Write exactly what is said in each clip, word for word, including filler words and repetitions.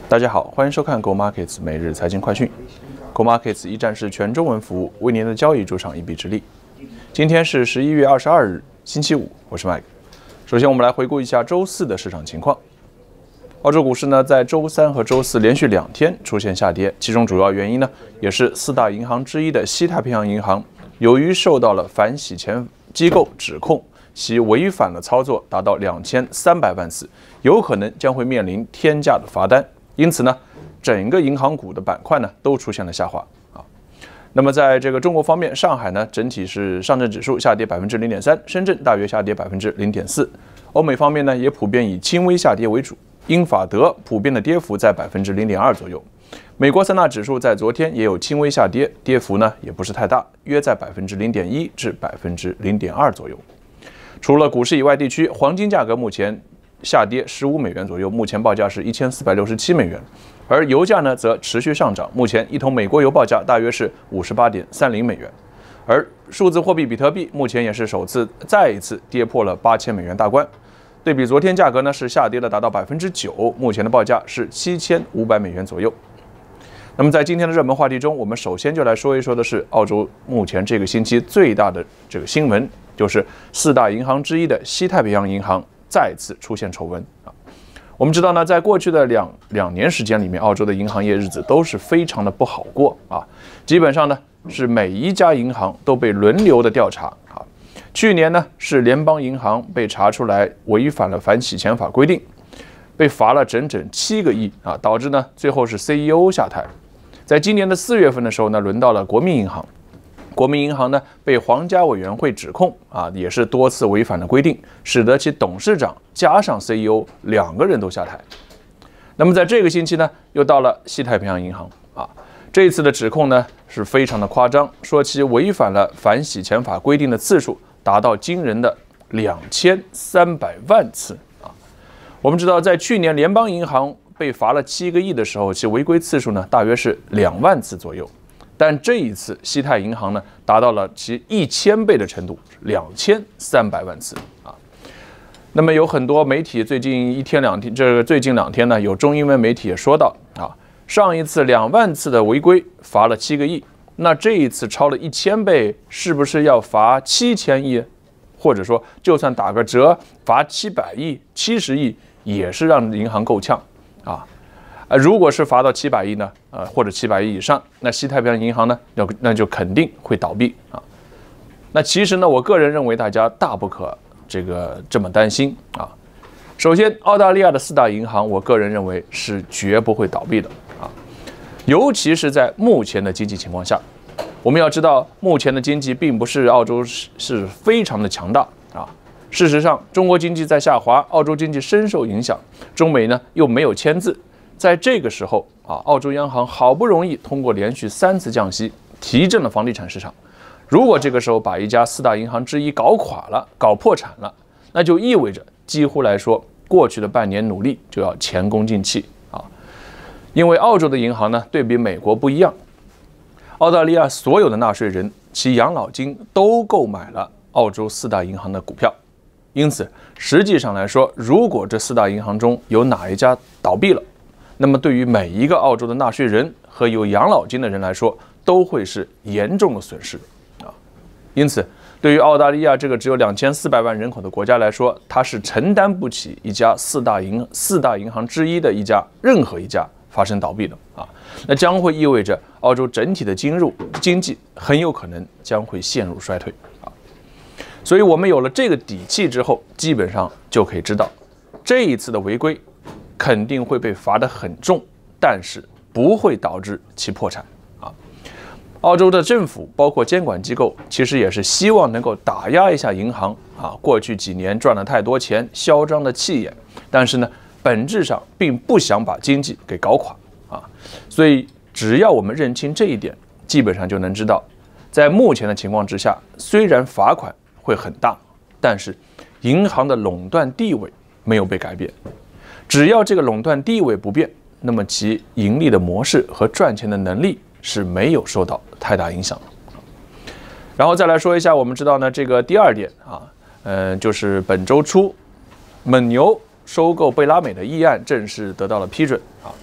大家好，欢迎收看 gomarkets 每日财经快讯。gomarkets 一站式全中文服务，为您的交易助上一臂之力。今天是十一月二十二日，星期五，我是 Mike。首先，我们来回顾一下周四的市场情况。澳洲股市呢，在周三和周四连续两天出现下跌，其中主要原因呢，也是四大银行之一的西太平洋银行，由于受到了反洗钱机构指控，其违反了操作达到两千三百万次，有可能将会面临天价的罚单。因此呢，整个银行股的板块呢都出现了下滑啊。那么在这个中国方面，上海呢整体是上证指数下跌百分之零点三，深圳大约下跌百分之零点四。欧美方面呢也普遍以轻微下跌为主，英法德普遍的跌幅在百分之零点二左右。美国三大指数在昨天也有轻微下跌，跌幅呢也不是太大，约在百分之零点一至百分之零点二左右。除了股市以外地区，黄金价格目前下跌十五美元左右，目前报价是一千四百六十七美元，而油价呢则持续上涨，目前一桶美国油报价大约是五十八点三零美元，而数字货币比特币目前也是首次再一次跌破了八千美元大关，对比昨天价格呢是下跌了达到百分之九，目前的报价是七千五百美元左右。那么在今天的热门话题中，我们首先就来说一说的是澳洲目前这个星期最大的这个新闻，就是四大银行之一的西太平洋银行再次出现丑闻啊！我们知道呢，在过去的两两年时间里面，澳洲的银行业日子都是非常的不好过啊。基本上呢，是每一家银行都被轮流的调查啊。去年呢，是联邦银行被查出来违反了反洗钱法规定，被罚了整整七个亿啊，导致呢最后是 C E O 下台。在今年的四月份的时候呢，轮到了国民银行。国民银行呢被皇家委员会指控啊，也是多次违反了规定，使得其董事长加上 C E O 两个人都下台。那么在这个星期呢，又到了西太平洋银行啊，这一次的指控呢是非常的夸张，说其违反了反洗钱法规定的次数达到惊人的两千三百万次啊。我们知道，在去年联邦银行被罚了七个亿的时候，其违规次数呢大约是两万次左右。但这一次，西太银行呢达到了其一千倍的程度，两千三百万次啊。那么有很多媒体最近一天两天，这个最近两天呢，有中英文媒体也说到啊，上一次两万次的违规罚了七个亿，那这一次超了一千倍，是不是要罚七千亿？或者说，就算打个折，罚七百亿、七十亿，也是让银行够呛啊。呃，如果是罚到七百亿呢，呃，或者七百亿以上，那西太平洋银行呢，那那就肯定会倒闭啊。那其实呢，我个人认为大家大不可这个这么担心啊。首先，澳大利亚的四大银行，我个人认为是绝不会倒闭的啊，尤其是在目前的经济情况下。我们要知道，目前的经济并不是澳洲是是非常的强大啊。事实上，中国经济在下滑，澳洲经济深受影响，中美呢又没有签字。在这个时候啊，澳洲央行好不容易通过连续三次降息，提振了房地产市场。如果这个时候把一家四大银行之一搞垮了、搞破产了，那就意味着几乎来说，过去的半年努力就要前功尽弃啊。因为澳洲的银行呢，对比美国不一样，澳大利亚所有的纳税人其养老金都购买了澳洲四大银行的股票，因此实际上来说，如果这四大银行中有哪一家倒闭了，那么对于每一个澳洲的纳税人和有养老金的人来说，都会是严重的损失啊。因此，对于澳大利亚这个只有两千四百万人口的国家来说，它是承担不起一家四大银四大银行之一的一家任何一家发生倒闭的啊。那将会意味着澳洲整体的经入经济很有可能将会陷入衰退啊。所以我们有了这个底气之后，基本上就可以知道，这一次的违规肯定会被罚得很重，但是不会导致其破产啊。澳洲的政府包括监管机构，其实也是希望能够打压一下银行啊。过去几年赚了太多钱，嚣张的气焰，但是呢，本质上并不想把经济给搞垮啊。所以只要我们认清这一点，基本上就能知道，在目前的情况之下，虽然罚款会很大，但是银行的垄断地位没有被改变。只要这个垄断地位不变，那么其盈利的模式和赚钱的能力是没有受到太大影响的。然后再来说一下，我们知道呢，这个第二点啊，嗯、呃，就是本周初，蒙牛收购贝拉美的议案正式得到了批准啊。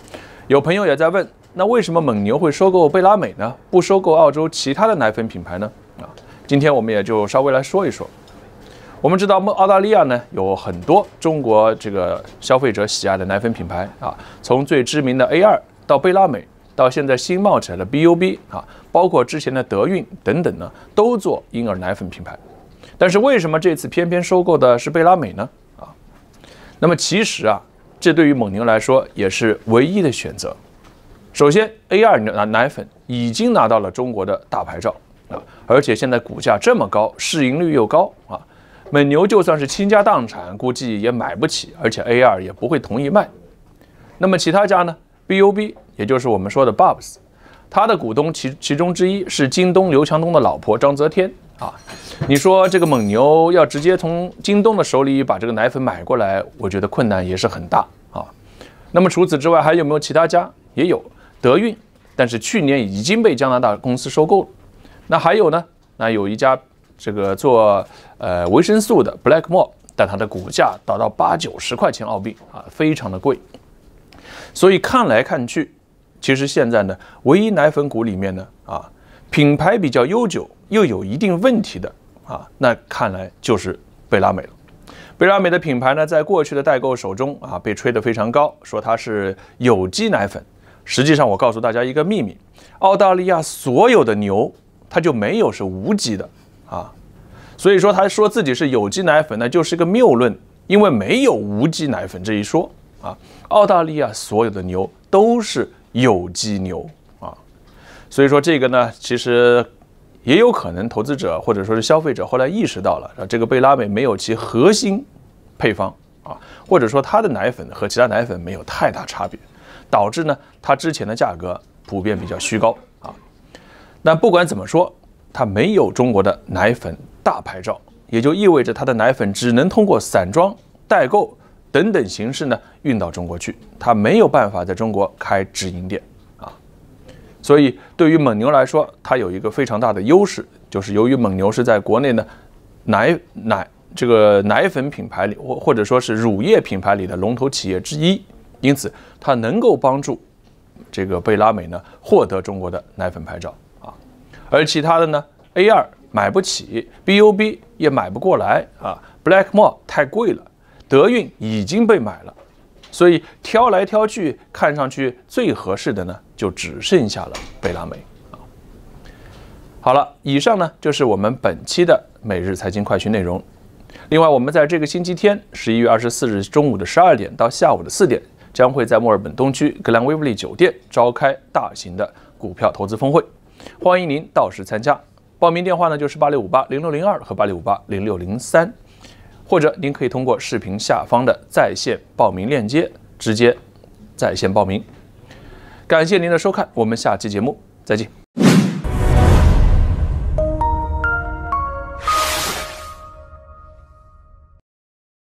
有朋友也在问，那为什么蒙牛会收购贝拉美呢？不收购澳洲其他的奶粉品牌呢？啊，今天我们也就稍微来说一说。我们知道，澳大利亚呢有很多中国这个消费者喜爱的奶粉品牌啊，从最知名的 A 二到贝拉美，到现在新冒起来的 B U B 啊，包括之前的德韵等等呢，都做婴儿奶粉品牌。但是为什么这次偏偏收购的是贝拉美呢？啊，那么其实啊，这对于蒙牛来说也是唯一的选择。首先 ，A 二奶粉已经拿到了中国的大牌照啊，而且现在股价这么高，市盈率又高啊，蒙牛就算是倾家荡产，估计也买不起，而且 A 二也不会同意卖。那么其他家呢 ？B U B， 也就是我们说的 Bubs， 他的股东其其中之一是京东刘强东的老婆张泽天啊。你说这个蒙牛要直接从京东的手里把这个奶粉买过来，我觉得困难也是很大啊。那么除此之外，还有没有其他家？也有德韵，但是去年已经被加拿大公司收购了。那还有呢？那有一家这个做呃维生素的 Blackmore， 但它的股价达到八九十块钱澳币啊，非常的贵。所以看来看去，其实现在呢，唯一奶粉股里面呢啊，品牌比较悠久又有一定问题的啊，那看来就是贝拉美了。贝拉美的品牌呢，在过去的代购手中啊，被吹得非常高，说它是有机奶粉。实际上，我告诉大家一个秘密：澳大利亚所有的牛，它就没有是无机的啊。所以说，他说自己是有机奶粉呢，就是一个谬论，因为没有无机奶粉这一说啊。澳大利亚所有的牛都是有机牛啊。所以说，这个呢，其实也有可能投资者或者说是消费者后来意识到了，啊，这个贝拉美没有其核心配方啊，或者说它的奶粉和其他奶粉没有太大差别，导致呢它之前的价格普遍比较虚高啊。那不管怎么说，它没有中国的奶粉大牌照，也就意味着它的奶粉只能通过散装、代购等等形式呢运到中国去，它没有办法在中国开直营店啊。所以对于蒙牛来说，它有一个非常大的优势，就是由于蒙牛是在国内呢奶奶这个奶粉品牌里，或或者说是乳业品牌里的龙头企业之一，因此它能够帮助这个贝拉美呢获得中国的奶粉牌照啊。而其他的呢 ，A 二买不起 ，B U B 也买不过来啊 ，Blackmore 太贵了，德韵已经被买了，所以挑来挑去，看上去最合适的呢，就只剩下了贝拉美啊。好了，以上呢就是我们本期的每日财经快讯内容。另外，我们在这个星期天，十一月二十四日中午的十二点到下午的四点，将会在墨尔本东区格兰威弗利酒店召开大型的股票投资峰会，欢迎您到时参加。报名电话呢就是八六五八零六零二和八六五八零六零三，或者您可以通过视频下方的在线报名链接直接在线报名。感谢您的收看，我们下期节目再见。